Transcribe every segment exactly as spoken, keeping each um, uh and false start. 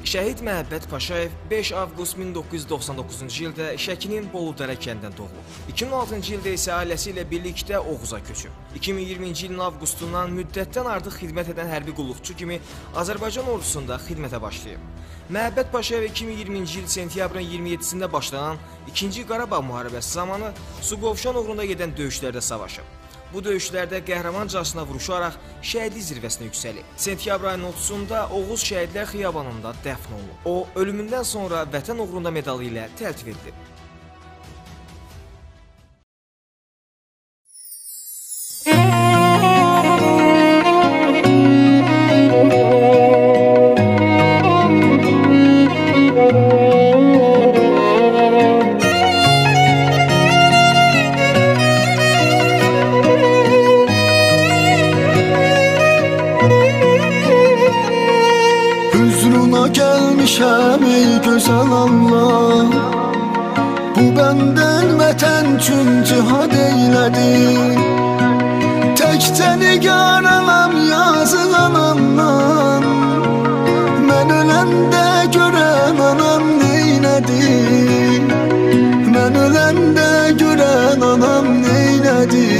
Şəhid Məhəbbət Paşayev beş avqust min doqquz yüz doxsan doqquzuncu ildə Şəkinin Boludərə kəndində doğulub. iki min altıncı ildə isə ailəsi ilə birlikdə Oğuza köçüb. iki min iyirminci ilin avqustundan müddətdən artıq xidmət edən hərbi qulluqçu kimi Azərbaycan ordusunda xidmətə başlayıb. Məhəbbət Paşayev iki min iyirminci il sentyabrın iyirmi yeddisində başlanan ikinci Qarabağ müharibəsi zamanı Suqovuşan uğrunda gedən döyüşlərdə savaşıb. Bu döyüşlərdə qəhrəmancasına vuruşaraq şəhidlik zirvəsinə yüksəlib. Sentyabr ayının otuzunda Oğuz Şəhidlər Xiyabanında dəfn olunub. O, ölümündən sonra Vətən uğrunda medalı ilə təltif edilib. Gelmişəm ey gözəl Allah, bu bəndən vətən üçün cihad eylədi. Təkcə nigaranam yazıq anamdan, mən öləndə görən anam neynədi? Mən öləndə görən anam neynədi?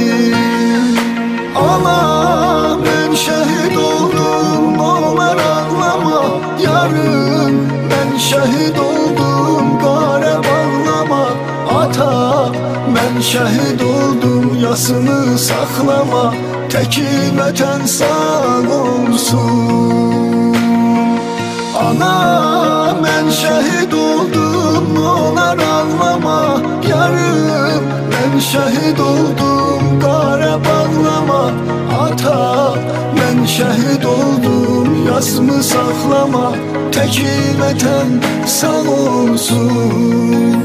Ana, mən şəhid oldum, onlar ağlama yarım. Mən şəhid oldum, qara bağlama ata. Mən şəhid oldum, yasını saxlama, təki vətən sağ olsun. Ana, mən şəhid oldum, onlar ağlama yarım. Mən şəhid oldum, qara bağlama ata. Mən şəhid oldum, yasımı saxlama, təki vətən sağ olsun.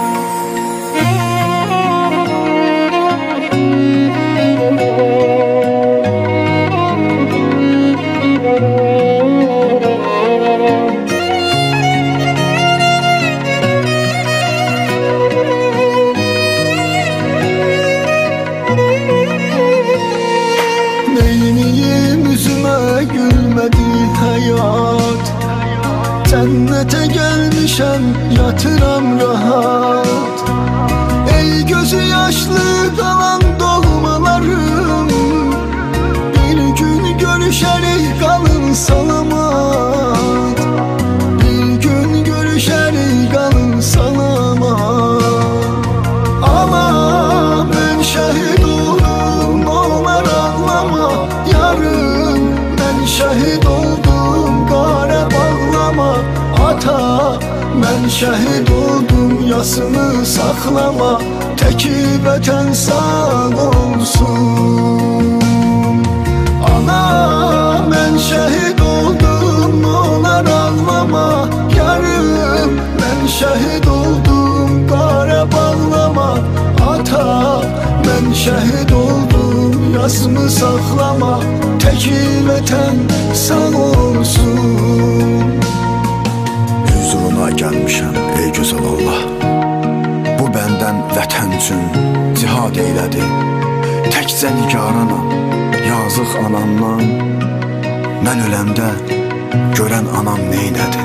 Gülmədi həyat, cənnətə gəlmişəm, yatıram rahat. Ey gözü yaşlı qalan doğmalarım, bir gün görüşərik qalın salamat. Bir gün görüşərik qalın salamat. Ana, mən şəhid oldum, onlar ağlama yarım. Mən şəhid oldum, qara bağlama ata. Mən şəhid oldum, yasını saxlama, təki vətən sağ olsun. Ana, mən şəhid oldum, onlar ağlama yarım. Mən şəhid oldum, qara bağlama ata. Mən şəhid oldum, yasımı saxlama, təki vətən sağ olsun. Hüzuruna gəlmişəm ey gözəl Allah, bu bəndən vətən üçün cihad eylədi. Təkcə nigaranam yazıq anamdan, mən öləndə görən anam neynədi?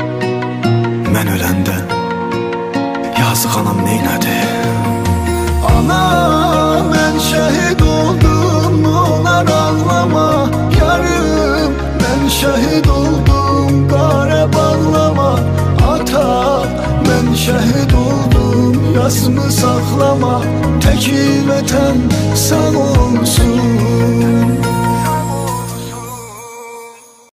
Mən öləndə yazıq anam neynədi? Ana, mən şəhid oldum, onlar ağlama yarım. Mən şəhid oldum, qara bağlama ata. Mən şəhid oldum, yasımı saxlama, təki vətən sağ olsun.